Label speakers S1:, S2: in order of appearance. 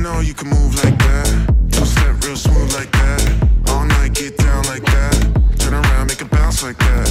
S1: know you can move like that. Two-step real smooth like that. All night, get down like that. Turn around, make it bounce like that.